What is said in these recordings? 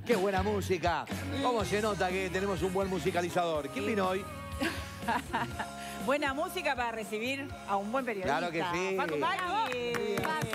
¡Qué buena música! ¿Cómo se nota que tenemos un buen musicalizador? ¿Quién vino hoy? Buena música para recibir a un buen periodista. Claro que sí. Facu Maggi.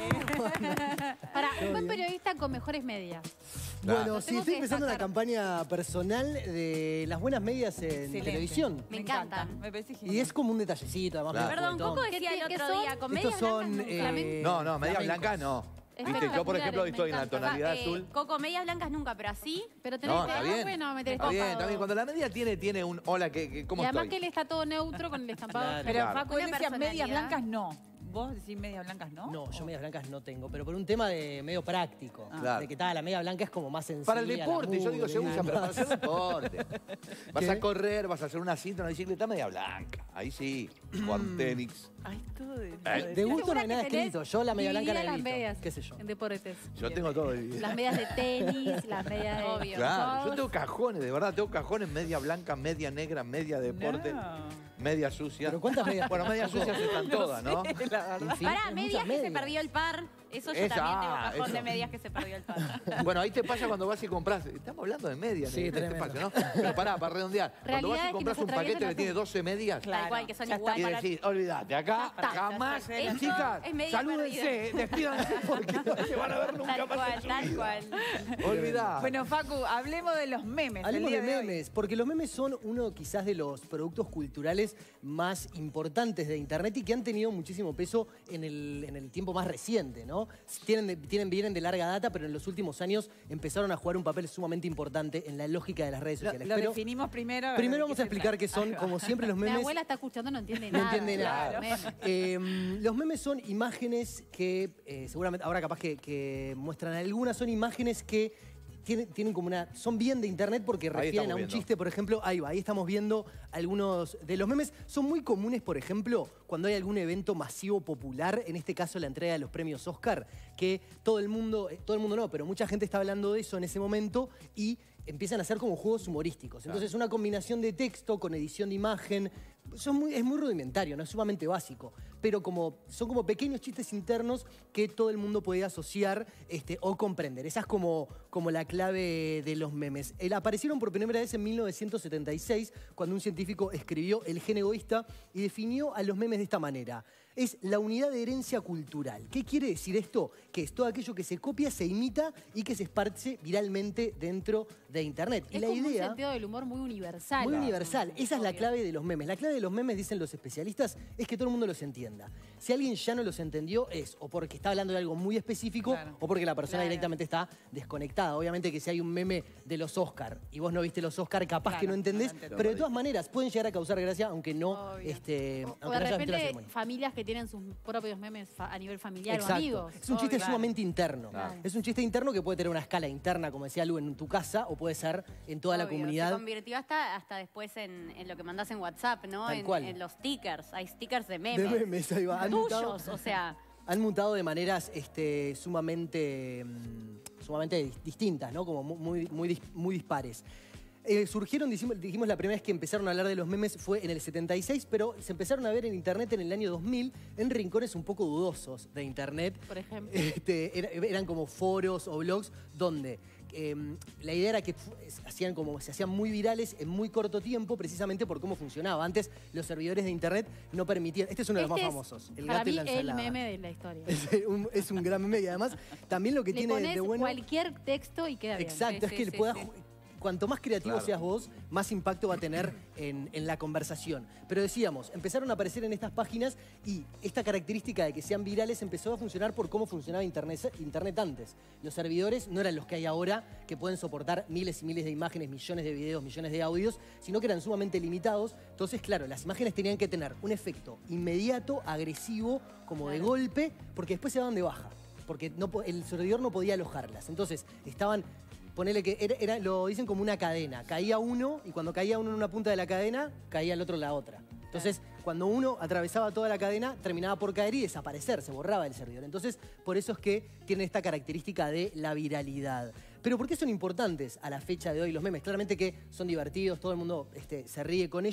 Para un buen periodista con mejores medias. Bueno, Lo sí, tengo estoy que empezando una destacar. campaña personal de las buenas medias en Excelente. televisión. Me encantan. Me parece genial. Y es como un detallecito, además. Claro. medio Perdón, juguetón. Coco decía el ¿Qué otro son? día, con Estos medias son... blancas nunca. No, media flamencos. blanca no. Es Viste, yo por ejemplo hoy espectaculares, estoy en me la encanta. tonalidad azul. Coco, medias blancas nunca, pero así. Pero tenés No, que... está bien. Bueno, me tenés Está bien, copado. está bien. Cuando la media tiene un hola, ¿cómo Y además estoy? que él está todo neutro con el estampado. Claro. Pero Claro. Facu, él Una decía medias personalidad. blancas no. ¿Vos decís medias blancas no? No, yo medias blancas no tengo, pero por un tema de medio práctico. Claro. De que la media blanca es como más sencilla. Para el deporte, yo digo, se mugre, usa, pero para hacer deporte. Vas ¿Qué? a correr, vas a hacer una cinta, una bicicleta media blanca. Ahí sí, con tenis. Ay, todo de... De gusto no hay nada escrito. Yo la media blanca la las evito. medias ¿Qué sé yo? en deportes. Yo tengo todo dividido. Las medias de tenis, las medias de... Obvio. Claro, yo tengo cajones, de verdad, tengo cajones media blanca, media negra, media deporte, media sucia. ¿Pero cuántas medias? Bueno, medias sucias están todas, ¿no? La verdad. En fin, Pará, es medias muchas que se medias. perdió el par. Eso yo Esa, también tengo cajón eso. de medias que se perdió el par. Bueno, ahí te pasa cuando vas y compras. Estamos hablando de medias Sí, en este tremendo. espacio, ¿no? Pero pará, para redondear. Cuando vas Realidad y es que compras nos un paquete atraviesan que tiene las 12 medias, Claro. Tal cual, que son Ya está. iguales. y decís, olvídate, acá Ya está, jamás, ya está. chicas, Eso es media salúdense, despídanse porque no se van a ver nunca Tal más en cual, su tal vida. cual. Olvidá. Bueno, Facu, hablemos de los memes. Hablemos el de día hoy. memes, porque los memes son uno quizás de los productos culturales más importantes de Internet y que han tenido muchísimo peso en el tiempo más reciente, ¿no? Vienen de larga data, pero en los últimos años empezaron a jugar un papel sumamente importante en la lógica de las redes sociales. Lo Pero definimos primero. ver primero de vamos qué a se explicar trata. qué son, Ahí va. como siempre, los Mi memes. abuela está escuchando, no entiende No nada. entiende nada. Memes. Los memes son imágenes que, seguramente, ahora capaz que muestran algunas, son imágenes que tienen como una... Son bien de internet porque Ahí refieren a estamos un viendo. chiste, por ejemplo. Ahí va, ahí estamos viendo algunos de los memes. Son muy comunes, por ejemplo, cuando hay algún evento masivo popular, en este caso la entrega de los premios Oscar, que todo el mundo no, pero mucha gente está hablando de eso en ese momento y empiezan a hacer como juegos humorísticos. Entonces, una combinación de texto con edición de imagen, es muy rudimentario, no es sumamente básico, pero son como pequeños chistes internos que todo el mundo puede asociar o comprender. Esa es como la clave de los memes. Aparecieron por primera vez en 1976, cuando un científico escribió El gen egoísta y definió a los memes de esta manera. Es la unidad de herencia cultural. ¿Qué quiere decir esto? Que es todo aquello que se copia, se imita y que se esparce viralmente dentro de Internet. Y Es la como un idea... sentido del humor muy universal. Muy universal. Esa es la Obvio. clave de los memes. La clave de los memes, dicen los especialistas, es que todo el mundo los entienda. Si alguien ya no los entendió, es o porque está hablando de algo muy específico Claro. o porque la persona Claro. directamente está desconectada. Obviamente que si hay un meme de los Oscar y vos no viste los Oscar, capaz Claro, que no entendés, no entendés. pero de todas maneras pueden llegar a causar gracia, aunque no... Obvio. aunque O no de hayas visto la repente ceremonia. familias que tienen sus propios memes a nivel familiar Exacto. o amigos. Es un chiste Obvio. sumamente interno. Claro. Es un chiste interno que puede tener una escala interna, como decía Lu, en tu casa, o puede ser en toda la Obvio, comunidad. Se convirtió hasta después en lo que mandás en WhatsApp, ¿no? Tal cual. En los stickers. Hay stickers de De memes. memes, ahí va. Han mutado- Tuyos, o sea. Han mutado de maneras sumamente distintas, ¿no? Como muy dispares. Surgieron, dijimos la primera vez que empezaron a hablar de los memes fue en el 76, pero se empezaron a ver en Internet en el año 2000 en rincones un poco dudosos de Internet. Por ejemplo. Eran como foros o blogs donde la idea era que se hacían muy virales en muy corto tiempo, precisamente por cómo funcionaba. Antes los servidores de Internet no permitían... Este es uno de los más famosos. El para gato y mí la el ensalada. meme de la historia. Es un gran meme y además también lo que Le tiene pones de bueno... cualquier texto y queda bien. Exacto, Sí, es que sí, le puedas... sí. Cuanto más creativo Claro. seas vos, más impacto va a tener en la conversación. Pero decíamos, empezaron a aparecer en estas páginas y esta característica de que sean virales empezó a funcionar por cómo funcionaba Internet antes. Los servidores no eran los que hay ahora, que pueden soportar miles y miles de imágenes, millones de videos, millones de audios, sino que eran sumamente limitados. Entonces, claro, las imágenes tenían que tener un efecto inmediato, agresivo, como de golpe, porque después se daban de baja. Porque el servidor no podía alojarlas. Entonces, estaban... Ponele que lo dicen como una cadena. Caía uno y cuando caía uno en una punta de la cadena, caía el otro en la otra. Entonces, cuando uno atravesaba toda la cadena, terminaba por caer y desaparecer, se borraba el servidor. Entonces, por eso es que tienen esta característica de la viralidad. Pero ¿por qué son importantes a la fecha de hoy los memes? Claramente que son divertidos, todo el mundo se ríe con ellos,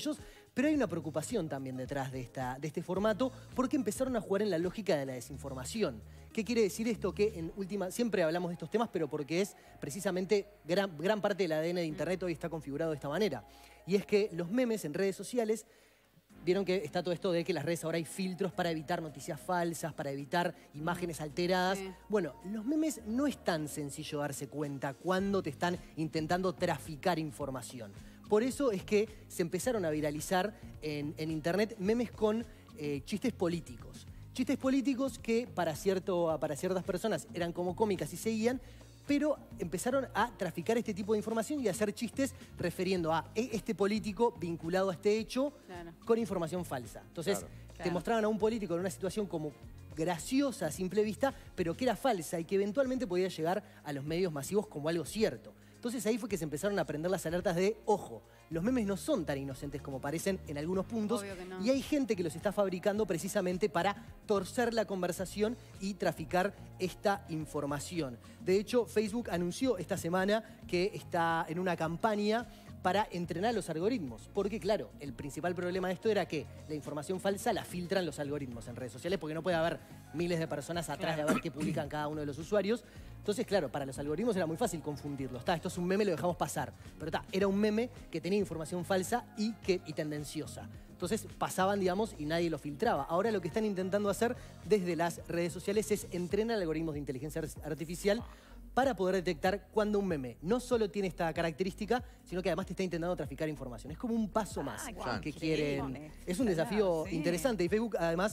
Pero hay una preocupación también detrás de este formato porque empezaron a jugar en la lógica de la desinformación. ¿Qué quiere decir esto? Que siempre hablamos de estos temas, pero porque es precisamente gran parte del ADN de Internet hoy está configurado de esta manera. Y es que los memes en redes sociales, vieron que está todo esto de que en las redes ahora hay filtros para evitar noticias falsas, para evitar imágenes alteradas. Sí. Bueno, los memes no es tan sencillo darse cuenta cuando te están intentando traficar información. Por eso es que se empezaron a viralizar en Internet memes con chistes políticos. Chistes políticos que para ciertas personas eran como cómicas y seguían, pero empezaron a traficar este tipo de información y a hacer chistes refiriendo a este político vinculado a este hecho con información falsa. Entonces, te mostraban a un político en una situación como graciosa a simple vista, pero que era falsa y que eventualmente podía llegar a los medios masivos como algo cierto. Entonces ahí fue que se empezaron a prender las alertas de, ojo, los memes no son tan inocentes como parecen en algunos puntos. Obvio que no. Y hay gente que los está fabricando precisamente para torcer la conversación y traficar esta información. De hecho, Facebook anunció esta semana que está en una campaña para entrenar los algoritmos. Porque, claro, el principal problema de esto era que la información falsa la filtran los algoritmos en redes sociales porque no puede haber miles de personas atrás de ver qué publican cada uno de los usuarios. Entonces, claro, para los algoritmos era muy fácil confundirlos. Esto es un meme, lo dejamos pasar. Pero era un meme que tenía información falsa y tendenciosa. Entonces pasaban, digamos, y nadie lo filtraba. Ahora lo que están intentando hacer desde las redes sociales es entrenar algoritmos de inteligencia artificial para poder detectar cuando un meme no solo tiene esta característica, sino que además te está intentando traficar información. Es como un paso más que quieren. Es un desafío interesante. Y Facebook además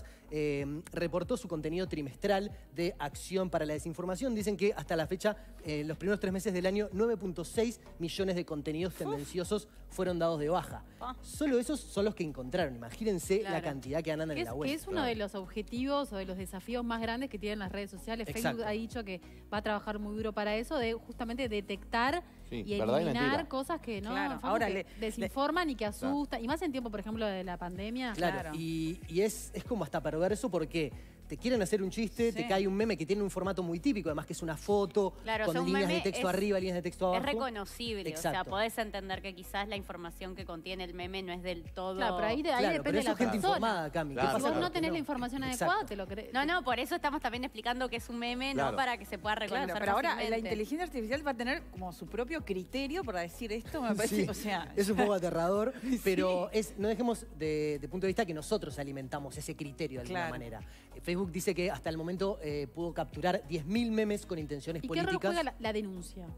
reportó su contenido trimestral de acción para la desinformación. Dicen que hasta la fecha, los primeros 3 meses del año, 9.6 millones de contenidos tendenciosos fueron dados de baja. Solo esos son los que encontraron. Imagínense la cantidad que andan en la web. Que es uno de los objetivos o de los desafíos más grandes que tienen las redes sociales. Facebook ha dicho que va a trabajar muy duro para eso, de justamente detectar y eliminar cosas que no ahora desinforman y que asustan. Y más en tiempo, por ejemplo, de la pandemia. Claro. Y es como hasta perverso porque te quieren hacer un chiste, te cae un meme que tiene un formato muy típico, además que es una foto con líneas de texto arriba, líneas de texto abajo. Es reconocible, o sea, podés entender que quizás la información que contiene el meme no es del todo... Claro, pero ahí depende pero de la gente persona. informada, Cami. Si vos no tenés la información adecuada, te lo crees. No, por eso estamos también explicando que es un meme, no para que se pueda reconocer pero ahora fácilmente. la inteligencia artificial va a tener como su propio criterio para decir esto, me parece, o sea... Es un poco aterrador, pero no dejemos de punto de vista que nosotros alimentamos ese criterio de alguna manera. Facebook dice que hasta el momento pudo capturar 10.000 memes con intenciones políticas. ¿Y qué rol juega la denuncia?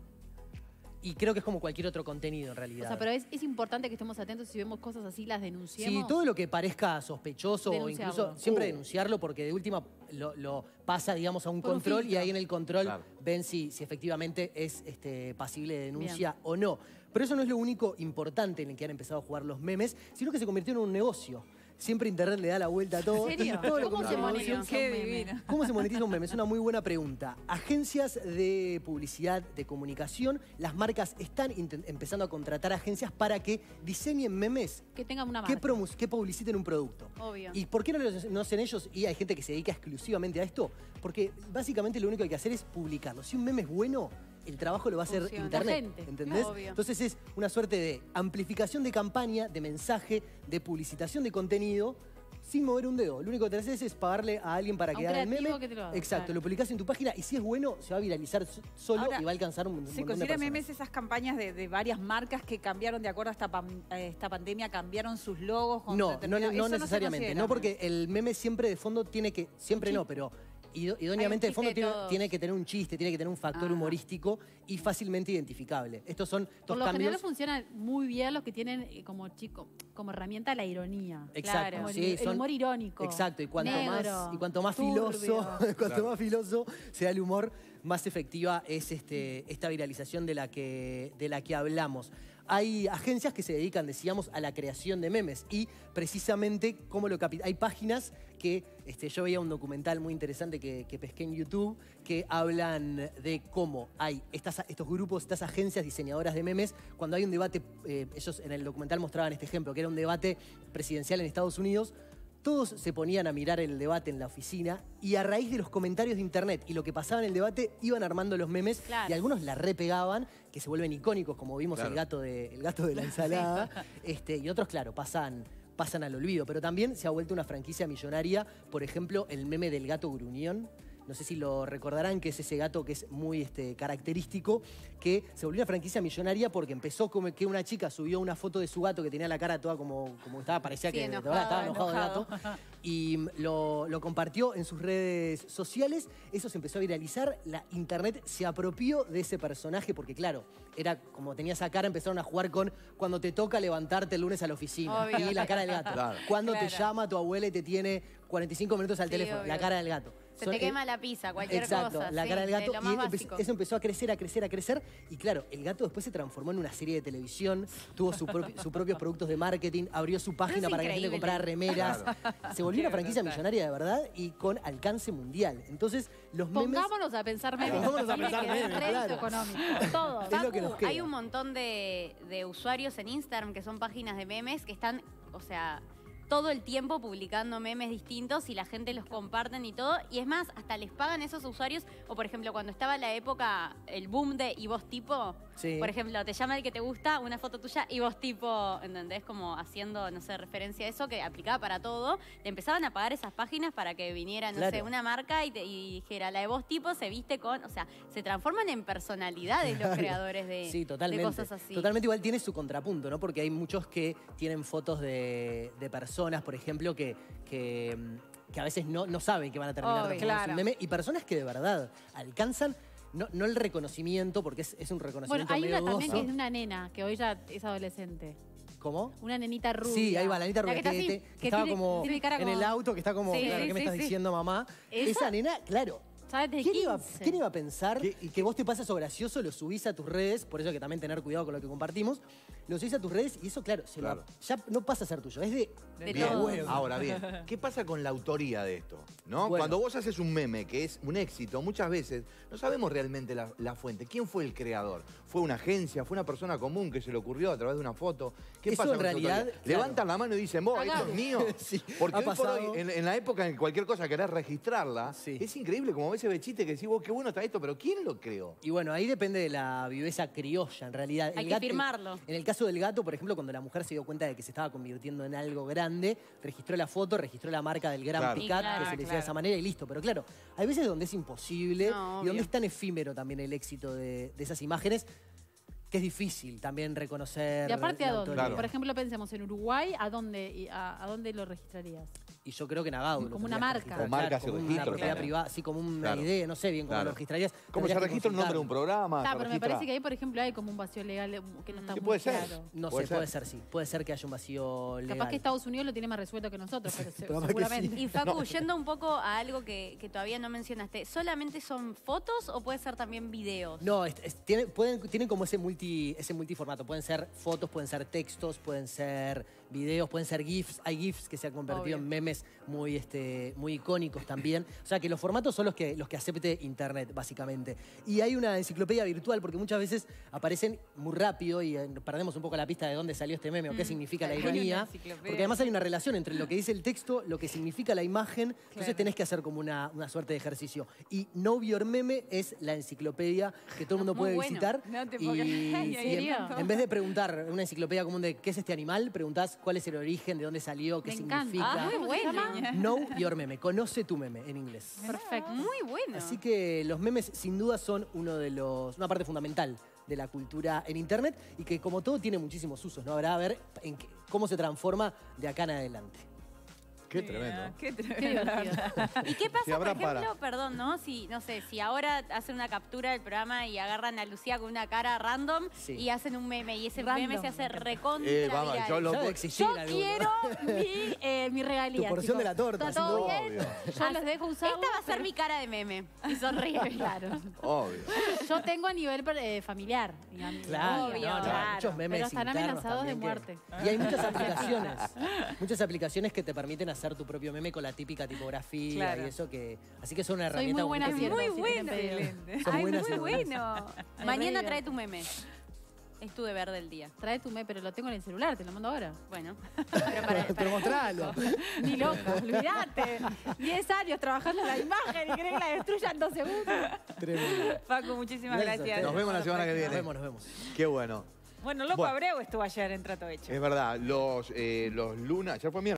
Y creo que es como cualquier otro contenido en realidad. O sea, pero es importante que estemos atentos si vemos cosas así, las denunciemos. Sí, todo lo que parezca sospechoso o incluso siempre denunciarlo porque de última lo pasa, digamos, a un control y ahí en el control ven si efectivamente es pasible de denuncia o no. Pero eso no es lo único importante en el que han empezado a jugar los memes, sino que se convirtió en un negocio. Siempre Internet le da la vuelta a todo. ¿En serio? ¿Cómo se monetiza ¿Cómo se monetiza un meme? Es una muy buena pregunta. Agencias de publicidad, de comunicación, las marcas están empezando a contratar agencias para que diseñen memes que tengan una marca, que publiciten un producto. Obvio. ¿Y por qué no hacen ellos? Y hay gente que se dedica exclusivamente a esto. Porque básicamente lo único que hay que hacer es publicarlo. Si un meme es bueno, el trabajo lo va a hacer Internet, ¿entendés? Obvio. Entonces es una suerte de amplificación de campaña, de mensaje, de publicitación de contenido, sin mover un dedo. Lo único que te haces es pagarle a alguien para que haga el meme. Exacto, lo publicás en tu página y si es bueno, se va a viralizar solo y va a alcanzar un montón de personas. ¿Se consideran memes esas campañas de varias marcas que cambiaron de acuerdo a esta pandemia, cambiaron sus logos? No necesariamente. No, porque el meme siempre de fondo tiene que... Siempre no, pero... idóneamente de fondo tiene que tener un chiste, tiene que tener un factor humorístico y fácilmente identificable. Estos son dos Por lo cambios. general funcionan muy bien los que tienen como herramienta la ironía. Exacto, Como sí, el humor irónico. Exacto, y cuanto más turbio. filoso sea el humor, más efectiva es esta viralización de la que hablamos. Hay agencias que se dedican, decíamos, a la creación de memes y precisamente hay páginas que yo veía un documental muy interesante que pesqué en YouTube que hablan de cómo hay estos grupos, estas agencias diseñadoras de memes, cuando hay un debate, ellos en el documental mostraban este ejemplo, que era un debate presidencial en Estados Unidos. Todos se ponían a mirar el debate en la oficina y a raíz de los comentarios de internet y lo que pasaba en el debate iban armando los memes y algunos la repegaban, que se vuelven icónicos, como vimos el gato de la ensalada, y otros, claro, pasan pasan al olvido. Pero también se ha vuelto una franquicia millonaria, por ejemplo, el meme del gato gruñón. No sé si lo recordarán, que es ese gato que es muy característico, que se volvió una franquicia millonaria porque empezó como que una chica subió una foto de su gato que tenía la cara toda como estaba, parecía que estaba enojado el gato, y lo compartió en sus redes sociales. Eso se empezó a viralizar, la internet se apropió de ese personaje porque, claro, era como tenía esa cara, empezaron a jugar con cuando te toca levantarte el lunes a la oficina. Obvio. Y la cara del gato. Claro. Cuando te llama tu abuela y te tiene 45 minutos al teléfono, obvio. La cara del gato. Se te quema la pizza, cualquier cosa. La cara del gato. Y eso empezó a crecer, a crecer, a crecer. Y claro, el gato después se transformó en una serie de televisión, tuvo sus propios productos de marketing, abrió su página para que la gente comprara remeras. Claro. Se volvió una franquicia millonaria de verdad y con alcance mundial. Entonces, los memes... Pongámonos a pensar memes. Pongámonos a pensar memes, claro. Económico. Todo. Es lo que nos queda. Hay un montón de usuarios en Instagram que son páginas de memes que están, o sea, todo el tiempo publicando memes distintos y la gente los comparten y todo. Y es más, hasta les pagan esos usuarios. O por ejemplo, cuando estaba la época, el boom de y vos tipo, sí. Por ejemplo, te llama el que te gusta, una foto tuya y vos tipo, ¿entendés? Como haciendo, no sé, referencia a eso, que aplicaba para todo. Le empezaban a pagar esas páginas para que viniera, no sé, una marca y dijera, la de vos tipo se viste con... O sea, se transforman en personalidades los creadores de, de cosas así. Totalmente, igual tiene su contrapunto, ¿no? Porque hay muchos que tienen fotos de personas, por ejemplo, que a veces no saben que van a terminar transformándose en un meme, y personas que de verdad alcanzan no el reconocimiento, porque es un reconocimiento medio dudoso. Hay una también que es una nena, que hoy ya es adolescente. ¿Cómo? Una nenita rubia. Sí, ahí va, la nenita rubia, que estaba como en el auto, que está como, claro, ¿qué me estás diciendo, mamá? Esa nena, claro. ¿Quién iba a pensar que vos te pasas eso gracioso, lo subís a tus redes, por eso hay que también tener cuidado con lo que compartimos, lo subís a tus redes y eso, claro, ya no pasa a ser tuyo, es de todo. Ahora, bien, ¿qué pasa con la autoría de esto? ¿No? Bueno. Cuando vos haces un meme que es un éxito, muchas veces no sabemos realmente la fuente. ¿Quién fue el creador? ¿Fue una agencia? ¿Fue una persona común que se le ocurrió a través de una foto? ¿Qué pasa en realidad? Claro. Levantan la mano y dicen, vos, esto es mío. Sí, porque hoy por hoy, en la época en que cualquier cosa querés registrarla, es increíble como ese bechite que decís, vos, qué bueno está esto, pero ¿quién lo creó? Y bueno, ahí depende de la viveza criolla, en realidad. Hay que firmarlo. En el caso del gato, por ejemplo, cuando la mujer se dio cuenta de que se estaba convirtiendo en algo grande, registró la foto, registró la marca del Gran Picat, que se le decía de esa manera, y listo. Pero claro, hay veces donde es imposible y donde es tan efímero también el éxito de esas imágenes, que es difícil también reconocer. Y aparte, ¿a dónde? Claro. Por ejemplo, pensemos en Uruguay, ¿a dónde lo registrarías? Y yo creo que en Agado. Como una marca. Como marca se registra. registra. Una propiedad privada, así como una idea, no sé bien cómo lo registrarías. Como se registra el nombre de un programa. Pero me parece que ahí, por ejemplo, hay como un vacío legal que no está muy puede claro. Ser. No sé, puede ser, sí. Puede ser que haya un vacío legal. Capaz que Estados Unidos lo tiene más resuelto que nosotros, pero seguramente. Sí. Y Facu, yendo un poco a algo que todavía no mencionaste, ¿solamente son fotos o puede ser también videos? No, tienen como ese multiformato. Pueden ser fotos, pueden ser textos, pueden ser videos, pueden ser GIFs. Hay GIFs que se han convertido en memes muy icónicos también. O sea, que los formatos son los que acepte Internet, básicamente. Y hay una enciclopedia virtual, porque muchas veces aparecen muy rápido y perdemos un poco la pista de dónde salió este meme o qué significa la ironía. Porque además hay una relación entre lo que dice el texto, lo que significa la imagen. Entonces tenés que hacer como una suerte de ejercicio. Y Know Your Meme es la enciclopedia que todo el mundo puede visitar. No te en vez de preguntar una enciclopedia común de qué es este animal, preguntás cuál es el origen, de dónde salió, qué significa. Muy bueno. Know Your Meme, conoce tu meme en inglés. Perfecto. Muy bueno. Así que los memes sin duda son una parte fundamental de la cultura en Internet y que como todo tiene muchísimos usos, ¿no? Habrá a ver cómo se transforma de acá en adelante. Qué tremendo. Qué tremendo. ¿Y qué pasa, por ejemplo, perdón, ¿no? Si ahora hacen una captura del programa y agarran a Lucía con una cara random y hacen un meme y ese meme se hace recontra viral. Yo quiero mi regalía. Tu porción de la torta. ¿Está todo bien? Yo les dejo usar. Esta va a ser mi cara de meme. Y sonríe. Claro. Obvio. Yo tengo a nivel familiar. Claro, muchos memes. Pero están amenazados de muerte. Y hay muchas aplicaciones. Muchas aplicaciones que te permiten hacer tu propio meme con la típica tipografía y eso que... Así que son una herramienta muy buena. Muy bueno. Ay, muy bueno. Mañana trae tu meme. Es tu deber del día. Trae tu meme, pero lo tengo en el celular, te lo mando ahora. Bueno. Pero mostralo. Ni loca, olvídate. 10 años trabajando la imagen y creen que la destruya en 2 segundos. Tremendo. Facu, muchísimas gracias. Nos vemos la semana que viene. Nos vemos. Qué bueno. Bueno, Loco Abreu estuvo ayer en Trato Hecho. Es verdad, los Luna, ya fue mierda.